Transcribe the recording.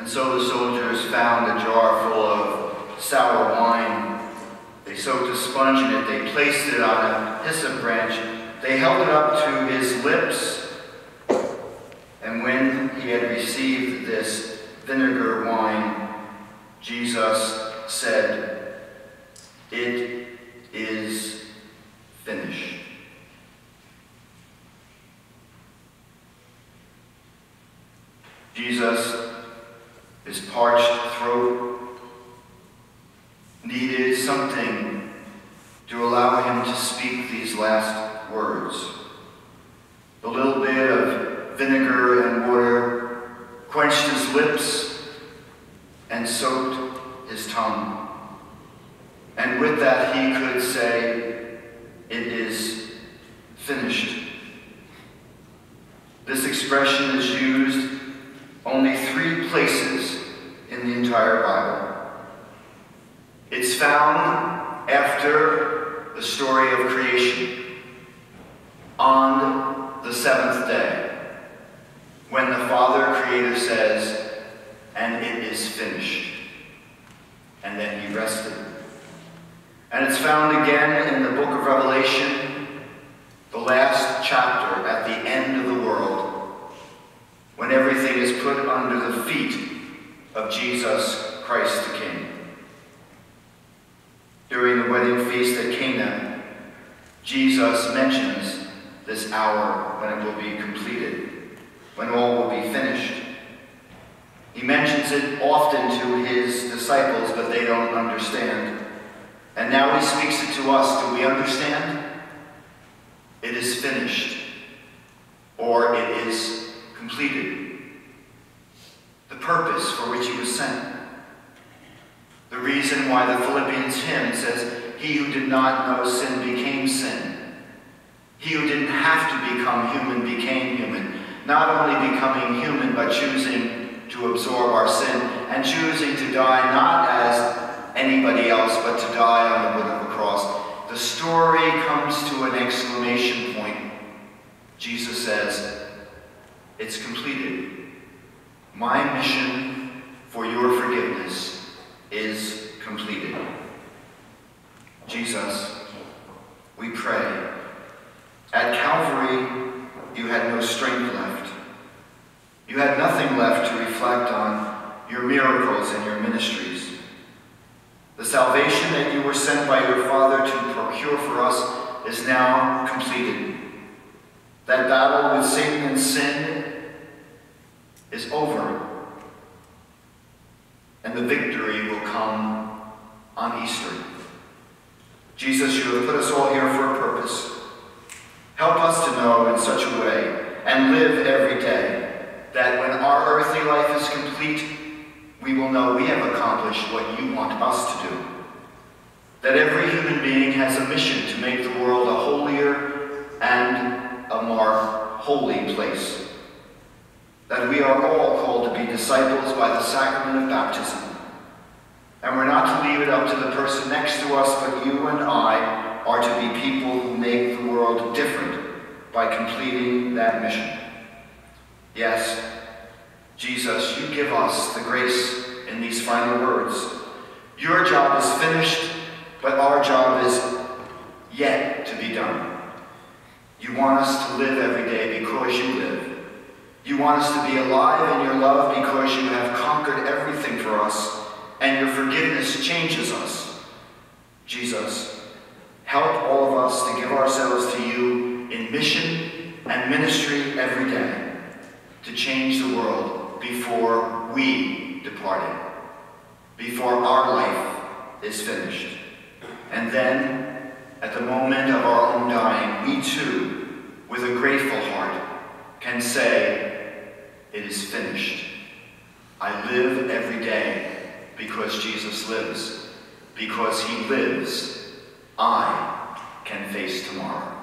And so the soldiers found a jar full of sour wine. They soaked a sponge in it. They placed it on a hyssop branch. They held it up to his lips. And when he had received this vinegar wine, Jesus said, "It is finished." Jesus, his parched throat, needed something to allow him to speak these last words. The little bit of vinegar and water quenched his lips and soaked his tongue. And with that he could say, "It is finished." This expression is used only 3 places in the entire Bible. It's found after the story of creation, on the 7th day, when the Father Creator says, "And it is finished." And then he rested. And it's found again in the book of Revelation, the last chapter at the end of the world, when everything is put under the feet of Jesus Christ the King. During the wedding feast at Cana, Jesus mentions this hour when it will be completed, when all will be finished. He mentions it often to his disciples, but they don't understand. And now he speaks it to us. Do we understand? It is finished, or it is completed. The purpose for which he was sent. The reason why the Philippians hymn says, "He who did not know sin became sin." He who didn't have to become human became human. Not only becoming human, but choosing to absorb our sin and choosing to die not as anybody else, but to die on the wood of the cross. The story comes to an exclamation point. Jesus says, "It's completed. My mission for your forgiveness is completed." Jesus, we pray, at Calvary, you had no strength left. You had nothing left to reflect on your miracles and your ministries. The salvation that you were sent by your Father to procure for us is now completed. That battle with Satan and sin is over, and the victory will come on Easter. Jesus, you have put us all here for a purpose. Help us to know in such a way and live every day that when our earthly life is complete, we will know we have accomplished what you want us to do. That every human being has a mission to make the world a holier and a more holy place. That we are all called to be disciples by the sacrament of baptism. And we're not to leave it up to the person next to us, but you and I are to be people who make the world different by completing that mission. Yes, Jesus, you give us the grace in these final words. Your job is finished, but our job is yet to be done. You want us to live every day because you live. You want us to be alive in your love because you have conquered everything for us, and your forgiveness changes us. Jesus, help all of us to give ourselves to you in mission and ministry every day, to change the world before we depart it, before our life is finished. And then, at the moment of our own dying, we too, with a grateful heart, can say, "It is finished. I live every day because Jesus lives. Because he lives, I can face tomorrow."